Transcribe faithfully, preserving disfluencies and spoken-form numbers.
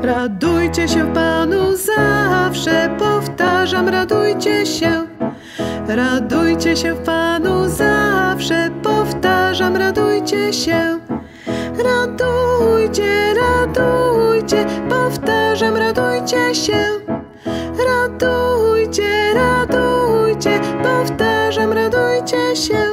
Radujcie się w Panu zawsze, powtarzam, radujcie się. Radujcie się w Panu zawsze, powtarzam, radujcie się. Radujcie, radujcie, powtarzam, radujcie się. Radujcie, radujcie, powtarzam, radujcie się.